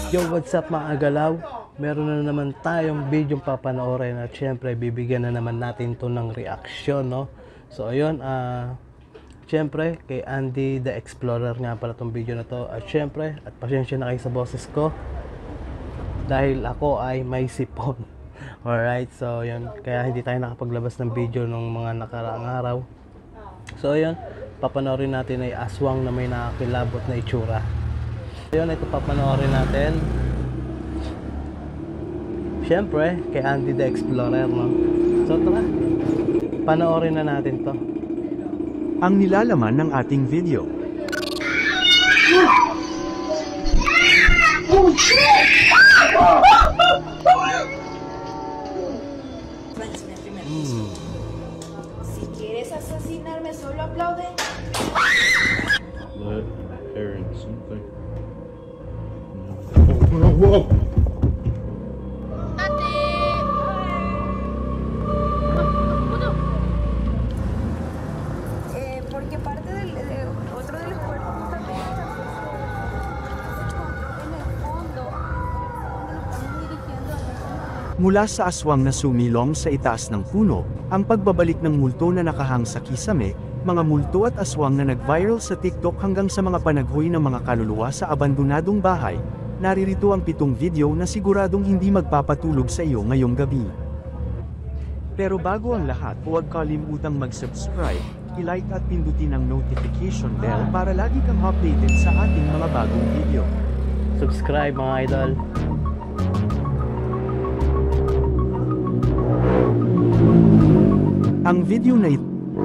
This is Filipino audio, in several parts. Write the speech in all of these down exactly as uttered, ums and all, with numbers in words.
Yo, what's up mga agalaw? Meron na naman tayong video papanoorin at syempre bibigyan na naman natin to ng reaksyon, no? So ayun, ah uh, syempre kay Andy the Explorer nga pala tong video na to. At syempre, at pasensya na kayo sa boses ko dahil ako ay may sipon. Alright, so yun, kaya hindi tayo nakapaglabas ng video nung mga nakaraang araw. So ayun, papanoorin natin ay aswang na may nakakilabot na itsura. Yun, ito papanoorin natin. Siyempre, kay Andy the Explorer, no? So, tara. Panoorin na natin to. Ang nilalaman ng ating video. Mm. Si quieres asesinarme, solo aplaude. Let Aaron something. Whoa, whoa, whoa. Eh, porque parte del, de otro de los cuerpos también está en el fondo, donde nos estamos dirigiendo a Mula sa aswang na sumilong sa itaas ng puno, ang pagbabalik ng multo na nakahang sa kisame, mga multo at aswang na nag-viral sa TikTok hanggang sa mga panaghoy ng mga kaluluwa sa abandonadong bahay. Naririto ang pitong video na siguradong hindi magpapatulog sa iyo ngayong gabi. Pero bago ang lahat, huwag kalimutang mag-subscribe, i-like at pindutin ang notification bell para lagi kang updated sa ating mga bagong video. Subscribe mga idol. Ang video na ito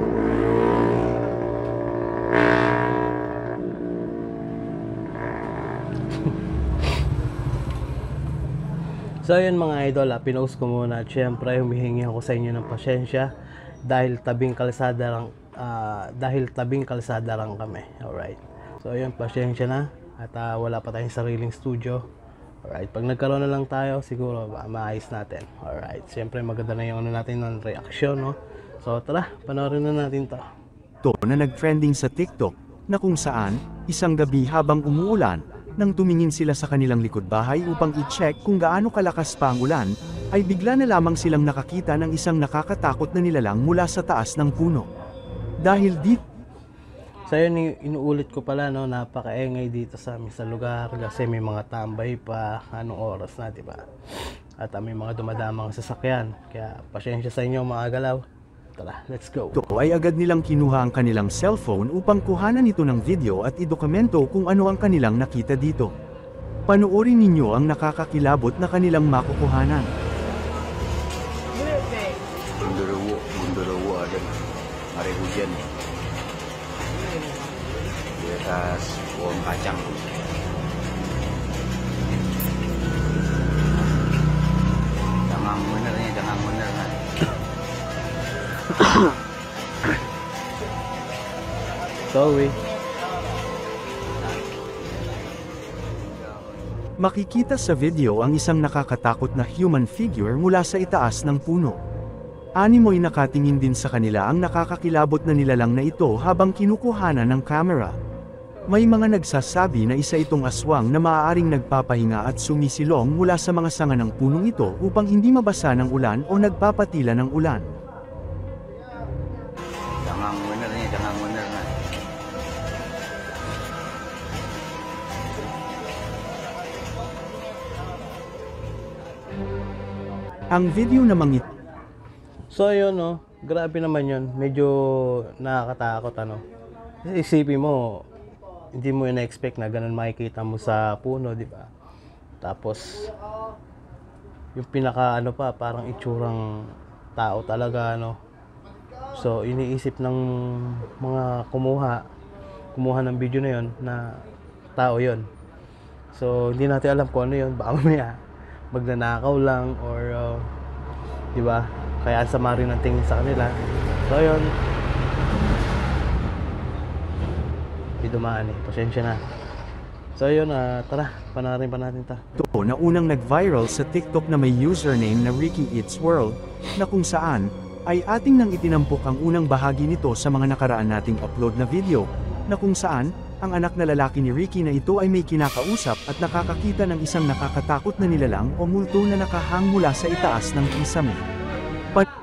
So yun mga idol, ah, pinost ko muna at syempre humihingi ako sa inyo ng pasyensya dahil tabing kalsada lang uh, dahil tabing kalsada lang kami. Alright. So yun, pasyensya na at uh, wala pa tayong sariling studio. Alright, pag nagkaroon na lang tayo siguro ma maayos natin. Alright, syempre maganda na yung ano natin ng reaksyon, no? So tara, panoorin na natin to. to na nag-trending sa TikTok, na kung saan, isang gabi habang umuulan, nang tumingin sila sa kanilang likod bahay upang i-check kung gaano kalakas pa ang ulan, ay bigla na lamang silang nakakita ng isang nakakatakot na nilalang mula sa taas ng puno. Dahil dito, So yun, inuulit ko pala, no, napakaengay dito sa amin sa lugar kasi may mga tambay pa, anong oras na, diba? At uh, may mga dumadamang sasakyan, kaya pasensya sa inyo mga galaw. Tara, let's go. ito ay agad nilang kinuha ang kanilang cellphone upang kuhanan ito ng video at idokumento kung ano ang kanilang nakita dito. Panoorin ninyo ang nakakakilabot na kanilang makukuhanan. Gundurwo, gundurwo ada hari hujan di atas pohon kacang. Jangan benernya, jangan bener kan. Sorry. Makikita sa video ang isang nakakatakot na human figure mula sa itaas ng puno. Animoy nakatingin din sa kanila ang nakakakilabot na nilalang na ito habang kinukuhanan ng camera. May mga nagsasabi na isa itong aswang na maaaring nagpapahinga at sumisilong mula sa mga sanga ng punong ito upang hindi mabasa ng ulan o nagpapatila ng ulan. Jangan benernya, jangan bener kan. Ang video namang ito So yun, no, grabe naman yun, medyo nakakatakot, ano. Isipin mo, hindi mo na-expect na ganun makikita mo sa puno, di ba? Tapos yung pinaka ano pa, parang itsurang tao talaga, ano. So iniisip ng mga kumuha kumuha ng video na yon na tao yon. So hindi natin alam kung ano yon, baka mamaya magnanakaw lang or uh, di ba? Kaya ang sama rin ang tingin sa kanila. So yun, hindi dumaan eh, pasensya na. So yun, uh, tara, panoorin pa natin ta. Ito na unang nag-viral sa TikTok na may username na Ricky Eats World, na kung saan, ay ating nang itinampok ang unang bahagi nito sa mga nakaraan nating upload na video, na kung saan, ang anak na lalaki ni Ricky na ito ay may kinakausap at nakakakita ng isang nakakatakot na nilalang o multo na nakahang mula sa itaas ng kisame. Pa-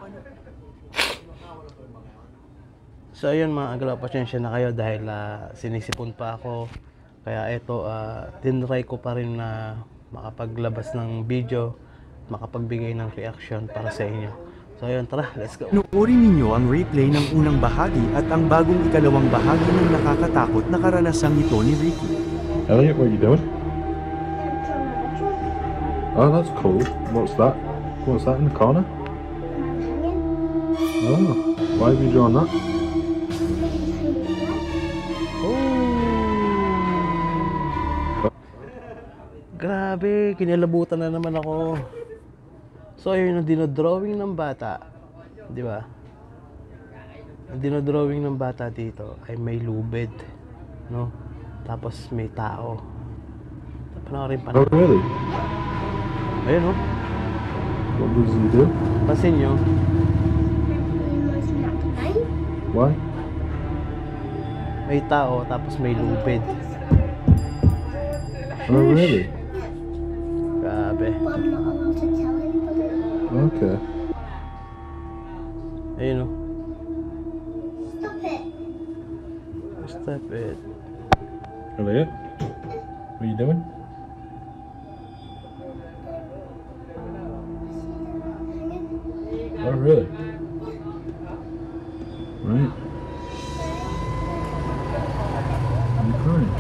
So ayun mga agalaw, pasensya na kayo dahil ah, sinisipon pa ako. Kaya ito, uh, tinry ko pa rin na makapaglabas ng video, makapagbigay ng reaction para sa inyo. So ayun, tara, let's go. Nuorin ninyo ang replay ng unang bahagi at ang bagong ikalawang bahagi ng nakakatakot na karanasang ito ni Ricky. Elliot, what are you doing? Oh, that's cool. What's that? What's that in the corner? Oh, why have you drawn that? Grabe, kinilabutan na naman ako. So ayun, ang dinodrawing ng bata, di ba? Ang dinodrawing ng bata dito ay may lubid, no? Tapos may tao. Panoorin pa Oh, natin. really? Ayun, oh. What does he do? Pansin nyo, Why? may tao tapos may lubid. Oh, really? Grabe. But I'm not allowed to tell anybody. Okay. Ayun, oh. Stop it. Stop it. Elliot, what are you doing? Oh, really? Right. I'm crying.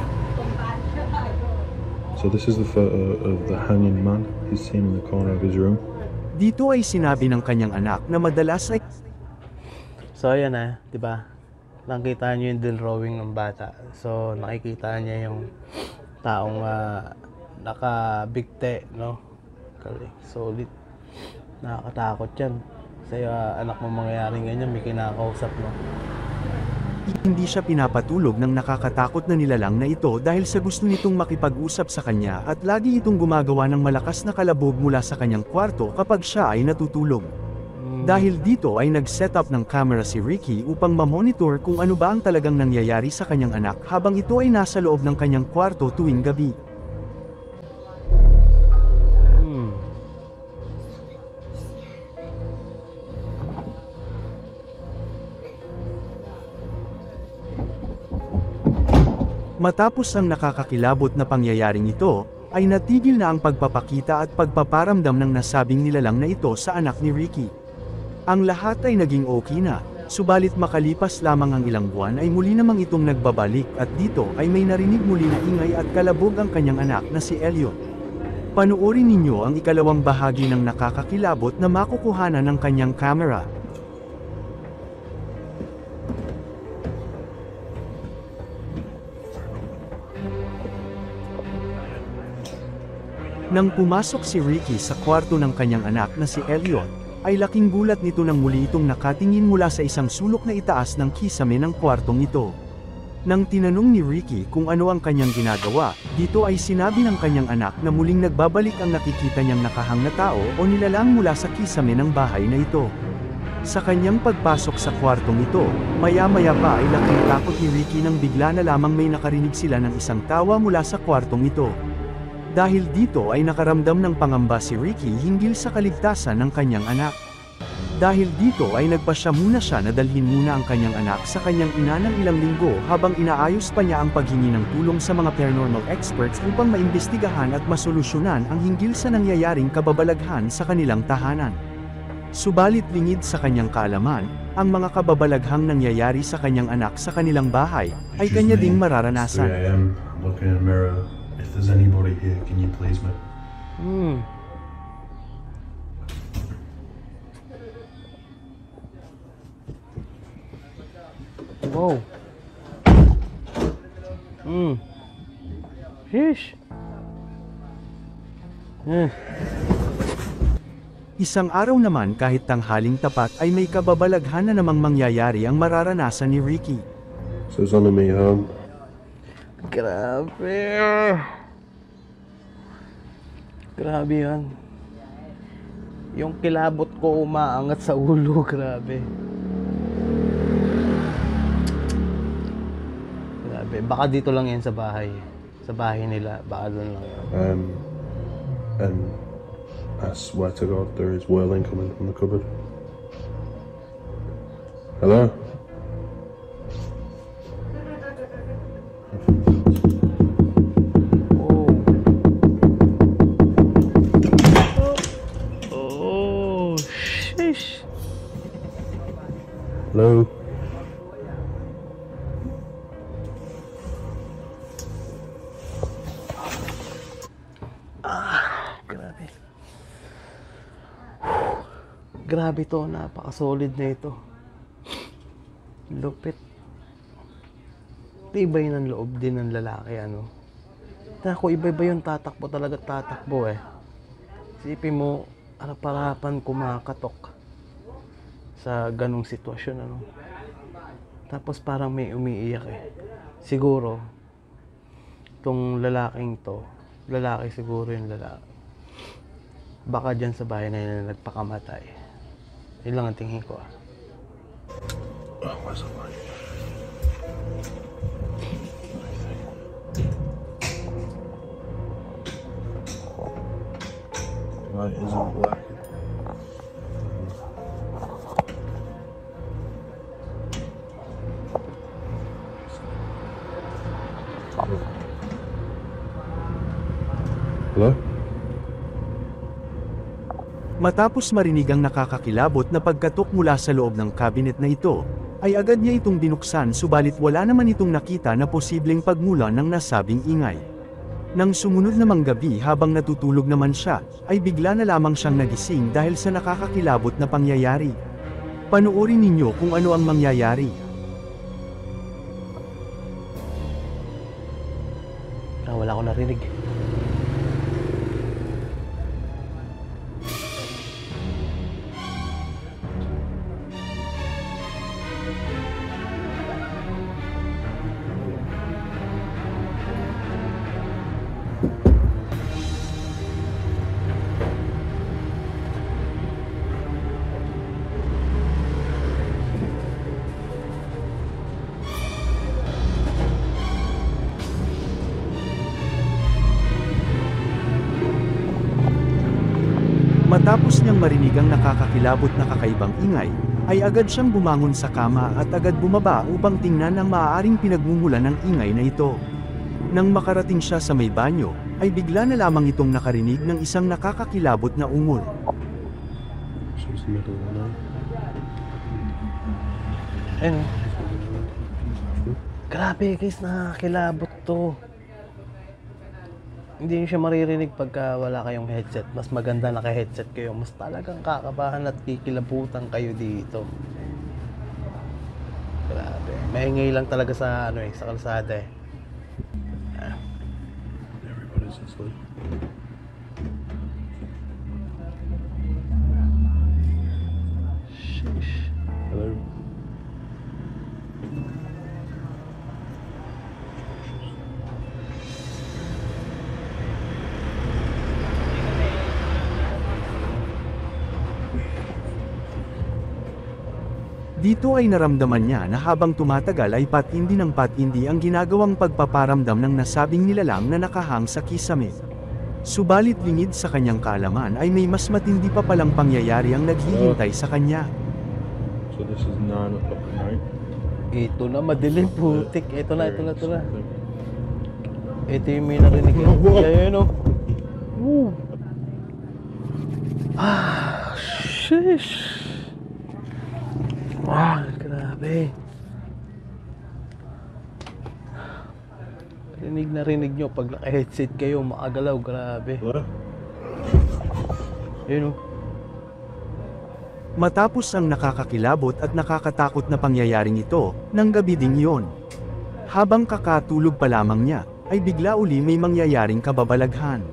So this is the photo of the hanging man he's seen in the corner of his room. Dito ay sinabi ng kanyang anak na madalas ay So ayan na, 'di ba? Nakita niyo yung drawing ng bata. So nakikita niya yung taong uh, nakabigte, no? Galing, solid. Nakakatakot 'yan. Sa uh, anak mo mangyayaring ganyan, may kinakausap mo. hindi siya pinapatulog ng nakakatakot na nilalang na ito dahil sa gusto nitong makipag-usap sa kanya at lagi itong gumagawa ng malakas na kalabog mula sa kanyang kwarto kapag siya ay natutulog. Dahil dito ay nag-set up ng camera si Ricky upang ma-monitor kung ano ba ang talagang nangyayari sa kanyang anak habang ito ay nasa loob ng kanyang kwarto tuwing gabi. Hmm. Matapos ang nakakakilabot na pangyayaring ito, ay natigil na ang pagpapakita at pagpaparamdam ng nasabing nilalang na ito sa anak ni Ricky. Ang lahat ay naging okay na, subalit makalipas lamang ang ilang buwan ay muli namang itong nagbabalik at dito ay may narinig muli na ingay at kalabog ang kanyang anak na si Elliot. Panoorin ninyo ang ikalawang bahagi ng nakakakilabot na makukuhanan ng kanyang camera. Nang pumasok si Ricky sa kwarto ng kanyang anak na si Elliot, ay laking gulat nito nang muli itong nakatingin mula sa isang sulok na itaas ng kisame ng kwartong ito. Nang tinanong ni Ricky kung ano ang kanyang ginagawa, dito ay sinabi ng kanyang anak na muling nagbabalik ang nakikita niyang nakahang na tao o nilalang mula sa kisame ng bahay na ito. Sa kanyang pagpasok sa kwartong ito, maya-maya pa ay laking takot ni Ricky nang bigla na lamang may nakarinig sila ng isang tawa mula sa kwartong ito. Dahil dito ay nakaramdam ng pangamba si Ricky hinggil sa kaligtasan ng kanyang anak. Dahil dito ay nagpasya muna siya na dalhin muna ang kanyang anak sa kanyang ina ng ilang linggo habang inaayos pa niya ang paghingi ng tulong sa mga paranormal experts upang maimbestigahan at masolusyonan ang hinggil sa nangyayaring kababalaghan sa kanilang tahanan. Subalit lingid sa kanyang kaalaman, ang mga kababalaghang nangyayari sa kanyang anak sa kanilang bahay ay kanya ding mararanasan. three a m I'm looking in the mirror. If there's anybody here, can you please me? Hmm. Wow. Hmm. Sheesh. Eh. Isang araw naman kahit tanghaling tapat ay may kababalaghan na namang mangyayari ang mararanasan ni Ricky. So it's on the way home. Grabe. Grabe yan. Yung kilabot ko umaangat sa ulo, grabe. Grabe. Baka dito lang yan sa bahay. Sa bahay nila. Baka doon lang yan. Um, and I swear to God, there is whirling coming from the cupboard. Hello? Oh, sheesh. Hello? Grabe. Grabe to, napaka-solid na ito. Lupit. Tibay ng loob din ng lalaki, ano. Ako, iba-iba yung tatakbo talaga, tatakbo eh. Isipin mo, harap-harapan kumakatok sa ganong sitwasyon, ano. Tapos parang may umiiyak eh. Siguro, itong lalaking to, lalaki siguro yung lalaki. Baka dyan sa bahay na yun na nagpakamatay. Yun lang ang tingin ko ah. Oh, where's the light? Light isn't black. Hello? Matapos marinig ang nakakakilabot na pagkatok mula sa loob ng cabinet na ito, ay agad niya itong binuksan subalit wala naman itong nakita na posibleng pagmula ng nasabing ingay. Nang sumunod namang gabi habang natutulog naman siya, ay bigla na lamang siyang nagising dahil sa nakakakilabot na pangyayari. Panoorin ninyo kung ano ang mangyayari. Ah, wala akong narinig. Matapos niyang marinig ang nakakakilabot na kakaibang ingay, ay agad siyang bumangon sa kama at agad bumaba upang tingnan ang maaaring pinagmumulan ng ingay na ito. Nang makarating siya sa may banyo, ay bigla na lamang itong nakarinig ng isang nakakakilabot na ungol. So it's the middle of the night. Ayun. Grabe guys, nakakilabot to. Hindi nyo siya maririnig pagka wala kayong headset. Mas maganda naka-headset kayo. Mas talagang kakabahan at kikilabutan kayo dito. Grabe. Maingay lang talaga sa ano eh, sa kalsada eh. Ah. Everybody's asleep. Sheesh. Hello? Dito ay naramdaman niya na habang tumatagal ay patindi ng patindi ang ginagawang pagpaparamdam ng nasabing nilalang na nakahang sa kisame. Subalit lingid sa kanyang kaalaman ay may mas matindi pa palang pangyayari ang naghihintay sa kanya. So this is nine o'clock at night. Ito na, madilim putik. Ito na, ito na, ito na. Ito yung may narinig yun. Ayan o. Woo. Ah, sheesh. Wow, grabe. Rinig na rinig nyo pag naka-headset kayo, makagalaw, grabe. Hello? Yun o. Matapos ang nakakakilabot at nakakatakot na pangyayaring ito, ng gabi ding iyon. Habang kakatulog pa lamang niya, ay bigla uli may mangyayaring kababalaghan.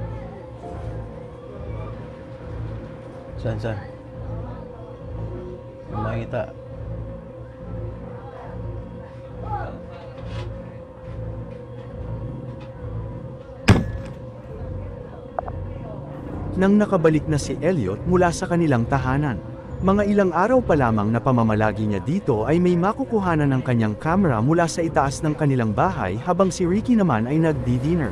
Saan, saan? Yung makita. Nang nakabalik na si Elliot mula sa kanilang tahanan, Mga ilang araw pa lamang na pamamalagi niya dito ay may makukuhanan ng kanyang camera mula sa itaas ng kanilang bahay habang si Ricky naman ay nagdi-dinner.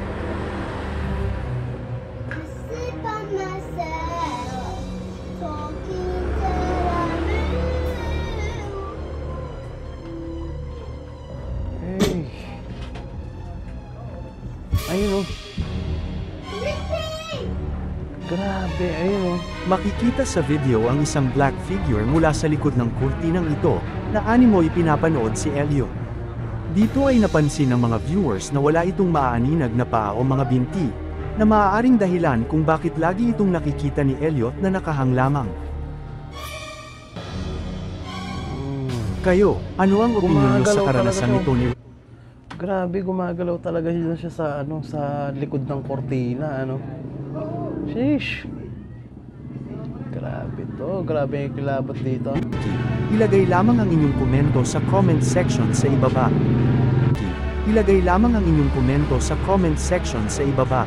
Sit by myself, talking to the Hey. Ayun oh. Grabe, ayun oh. Makikita sa video ang isang black figure mula sa likod ng kurtinang ito, na animoy pinapanood si Elliot. Dito ay napansin ng mga viewers na wala itong maaaninag na paa o mga binti, na maaaring dahilan kung bakit lagi itong nakikita ni Elliot na nakahang lamang. Kayo, ano ang opinyon niyo sa Gumagalaw karanasan talaga nito ni Grabe, gumagalaw talaga yun siya sa ano, sa likod ng kortina, ano. Sheesh. Grabe to, grabe yung kilabot dito. Ricky? Ilagay lamang ang inyong komento sa comment section sa ibaba. Ricky? Ilagay lamang ang inyong komento sa comment section sa ibaba.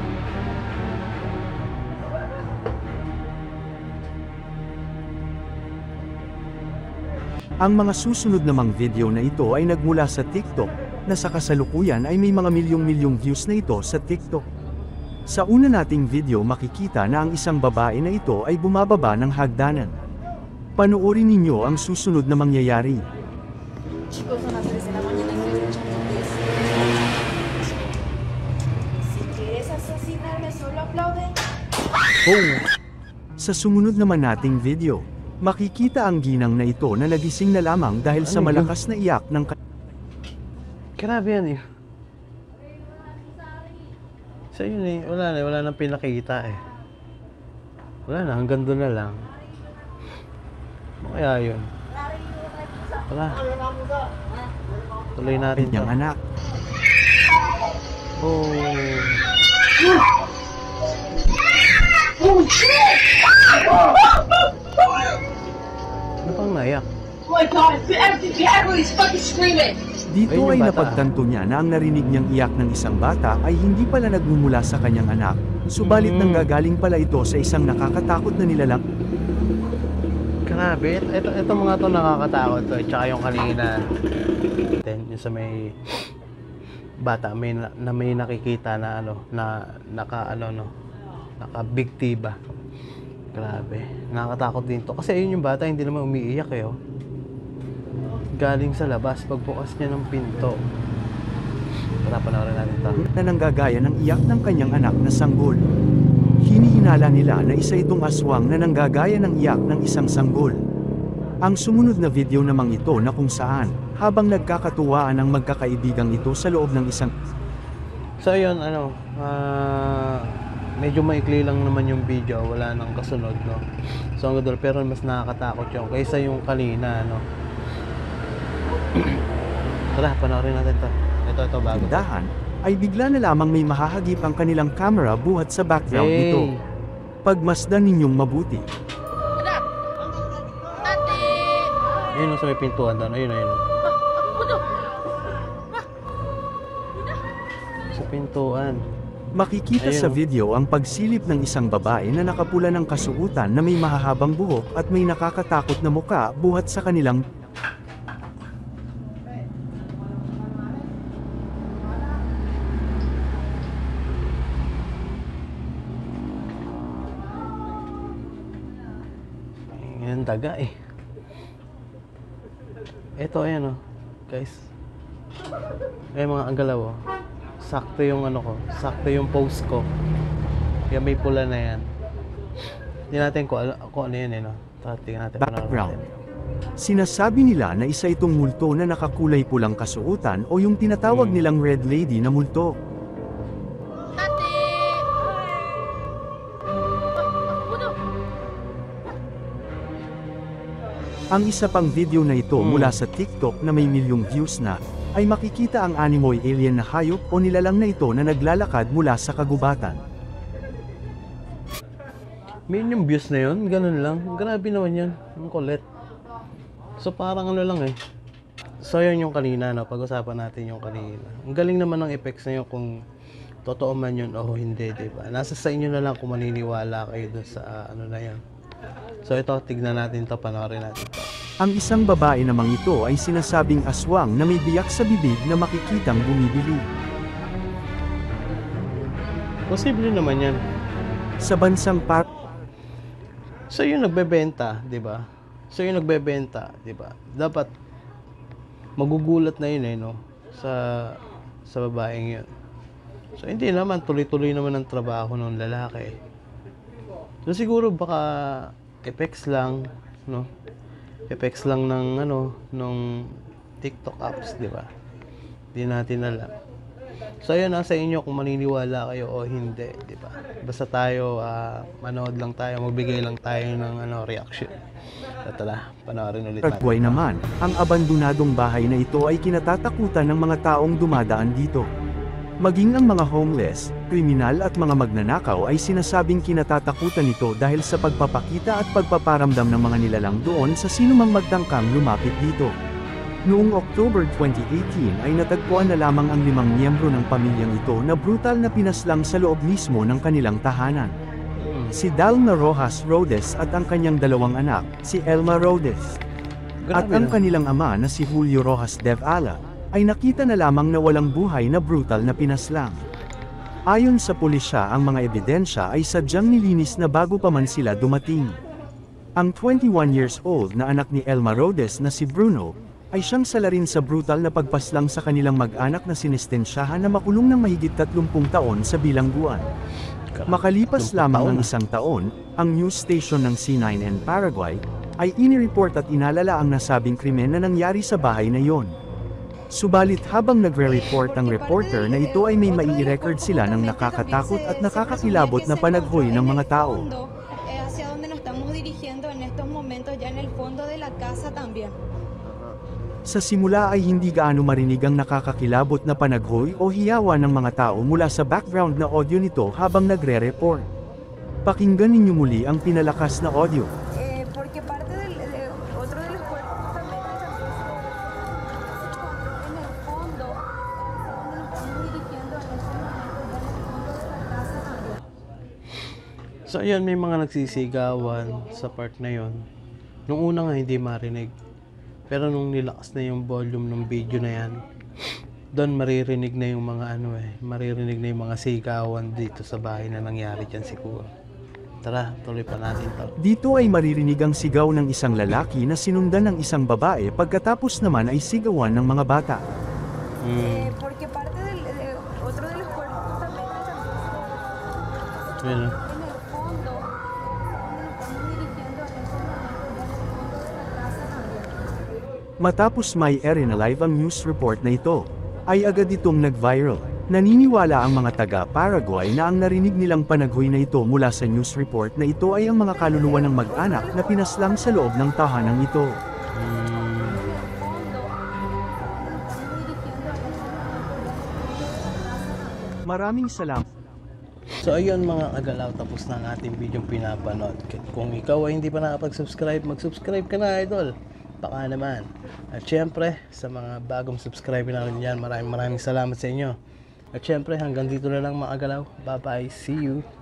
Ang mga susunod namang video na ito ay nagmula sa TikTok, na sa kasalukuyan ay may mga milyong-milyong views na ito sa TikTok. Sa una nating video makikita na ang isang babae na ito ay bumababa ng hagdanan. Panoorin ninyo ang susunod na mangyayari. Chicos, son las tres de la mañana y estoy escuchando esto. Si quieres asesinarme, solo aplaude. Boom! Sa sumunod naman nating video, makikita ang ginang na ito na nagising na lamang dahil sa Ano yun? malakas na iyak ng ka- Grabe yan eh. So yun eh, wala na, wala nang pinakita eh. Wala na, hanggang doon na lang. Ano kaya yun? Wala. Tuloy natin kanyang to. anak. Oh. Ano pang naiyak? Oh my god, everybody's fucking screaming! Dito Ayun yung ay bata. napagtanto niya na ang narinig niyang iyak ng isang bata ay hindi pala nagmumula sa kanyang anak, subalit Mm. nanggagaling pala ito sa isang nakakatakot na nilalang. Grabe, ito, ito mga to nakakatakot to. Tsaka yung kanina, then yung sa may bata, may, na, na may nakikita na ano, na naka ano no, naka big tiba. Grabe, nakakatakot din to. Kasi ayun yung bata, hindi naman umiiyak eh oh. Galing sa labas, pagbukas niya ng pinto. Tara, panoorin natin to. Na nanggagaya ng iyak ng kanyang anak na sanggol. Hinihinala nila na isa itong aswang na nanggagaya ng iyak ng isang sanggol. Ang sumunod na video namang ito na kung saan, habang nagkakatuwaan ang magkakaibigang ito sa loob ng isang So yun, ano, ah, medyo maikli lang naman yung video, wala nang kasunod, no? So ang gadol, pero mas nakakatakot yung kaysa yung kanina, no? Tara, panoorin natin to. Ito, ito, bago. tindahan, ay bigla na lamang may mahahagip ang kanilang camera buhat sa background Yay! nito. Pagmasdan ninyong mabuti. Ayun, sa may pintuan doon. Ayun, ayun. Sa pintuan. Makikita Ayun, sa oh. video ang pagsilip ng isang babae na nakapula ng kasuutan na may mahahabang buhok at may nakakatakot na muka buhat sa kanilang Yan, daga eh. Ito, ayan oh. Guys. Ayan mga anggalaw oh. Sakto yung ano ko. Sakto yung pose ko. Yan, may pula na yan. Hindi natin kung, ano- kung ano yan eh no. Tingnan natin. panoorin background. natin. Sinasabi nila na isa itong multo na nakakulay pulang kasuutan o yung tinatawag Hmm. nilang Red Lady na multo. Ang isa pang video na ito Hmm. mula sa TikTok na may milyong views na, ay makikita ang animoy alien na hayop o nilalang na ito na naglalakad mula sa kagubatan. May yung views na yun, ganun lang. Grabe naman yan. Ang kulit. So parang ano lang eh. So yun yung kanina, no? Pag-usapan natin yung kanina. Ang galing naman ng effects na yun kung totoo man yun o hindi, diba? Nasa sa inyo na lang kung maniniwala kayo dun sa ah, ano na yan. So ito, tignan natin to, panoorin natin to. Ang isang babae namang ito ay sinasabing aswang na may biyak sa bibig na makikitang bumibili. Posible naman yan. Sa bansang par... So yung nagbebenta, 'di ba? So yung nagbebenta, 'di ba? Dapat magugulat na yun eh, no? Sa sa babaeng yun. So hindi naman tuloy-tuloy naman ang trabaho ng lalaki. So siguro baka effects lang, no? Effects lang ng ano, nung TikTok apps, 'di ba? Hindi natin alam. So ayun, nasa inyo kung maniniwala kayo o hindi, 'di ba? Basta tayo uh, manood lang tayo, magbigay lang tayo ng ano reaction. So tara, panoorin ulit natin. Paraguay naman, ang abandonadong bahay na ito ay kinatatakutan ng mga taong dumadaan dito. Maging ang mga homeless, kriminal at mga magnanakaw ay sinasabing kinatatakutan ito dahil sa pagpapakita at pagpaparamdam ng mga nilalang doon sa sinumang magtangkang lumapit dito. Noong October twenty eighteen ay natagpuan na lamang ang limang miyembro ng pamilyang ito na brutal na pinaslang sa loob mismo ng kanilang tahanan. Si Dalma Rojas Rodes at ang kanyang dalawang anak, si Elma Rodes. At Grabe ang na. kanilang ama na si Julio Rojas Devalla, ay nakita na lamang na walang buhay na brutal na pinaslang. Ayon sa pulisya, ang mga ebidensya ay sadyang nilinis na bago pa man sila dumating. Ang twenty-one years old na anak ni Elma Rodes na si Bruno, ay siyang salarin sa brutal na pagpaslang sa kanilang mag-anak na sinestensyahan na makulong ng mahigit tatlumpung taon sa bilangguan. Makalipas lamang ng isang taon, ang news station ng C nine N Paraguay, ay inireport at inalala ang nasabing krimen na nangyari sa bahay na yon. Subalit habang nagre-report ang reporter na ito ay may mai-record sila ng nakakatakot at nakakakilabot na panaghoy ng mga tao. Hacia donde nos estamos dirigiendo en estos momentos ya en el fondo de la casa también. Sa simula ay hindi gaano marinig ang nakakakilabot na panaghoy o hiyawan ng mga tao mula sa background na audio nito habang nagre-report. Pakinggan ninyo muli ang pinalakas na audio. Eh, porque parte del, de, otro de los cuerpos también en el fondo, donde nos estamos dirigiendo en estos momentos ya en el fondo de la casa también. So ayun, may mga nagsisigawan sa part na yon. Nung una nga hindi marinig. Pero nung nilakas na yung volume ng video na yan, doon maririnig na yung mga ano eh, maririnig na yung mga sigawan dito sa bahay na nangyari dyan siguro. Tara, tuloy pa natin to. Dito ay maririnig ang sigaw ng isang lalaki na sinundan ng isang babae pagkatapos naman ay sigawan ng mga bata. Hmm. Eh, porque parte del, de, otro de los cuerpos también Yun, en oh. el fondo, donde nos estamos dirigiendo en estos momentos ya en el fondo de la casa también. Matapos may air na live ang news report na ito, ay agad itong nag-viral. Naniniwala ang mga taga-Paraguay na ang narinig nilang panaghoy na ito mula sa news report na ito ay ang mga kaluluwa ng mag-anak na pinaslang sa loob ng tahanang ito. Hmm. Maraming salamat. So ayun mga kagalaw, tapos na ang ating video pinapanood. Kung ikaw ay hindi pa nakapag-subscribe, mag-subscribe ka na, idol. Baka naman. At syempre, sa mga bagong subscriber natin dyan, maraming maraming salamat sa inyo. At syempre, hanggang dito na lang mga kagalaw. Bye bye, see you.